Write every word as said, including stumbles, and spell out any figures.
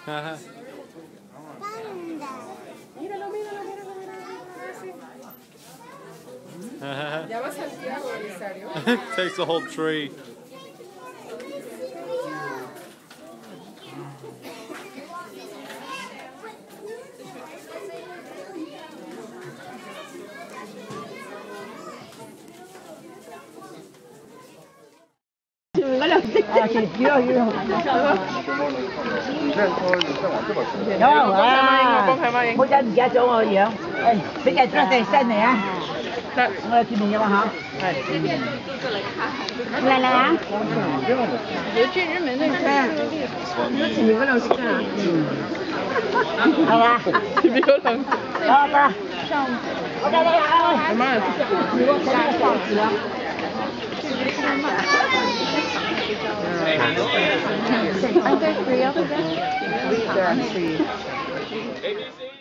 Panda. Míralo, míralo, míralo, míralo. Ya va Santiago, Elisario. Takes the whole tree. 啊，是主要要。有啊，好仔唔記得咗我個樣，誒，俾隻張地新嚟啊！得，我哋見面嘅嘛嚇。係。嚟嚟啊！有去日本那邊，你前面嗰度先啊。嗯。係嘛？前面嗰度。好啦。上。我帶你去。什麼？如果加報紙啊。Aren't there three of them? There are three.